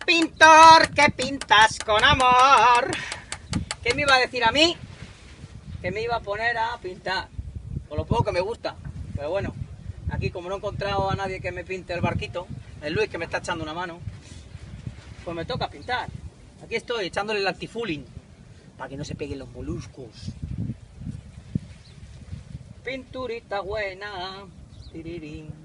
pintor, que pintas con amor. ¿Qué me iba a decir a mí? Que me iba a poner a pintar. Por lo poco que me gusta. Pero bueno, aquí como no he encontrado a nadie que me pinte el barquito, el Luis que me está echando una mano, pues me toca pintar. Aquí estoy echándole el antifouling para que no se peguen los moluscos. Pinturita buena. Tirirín.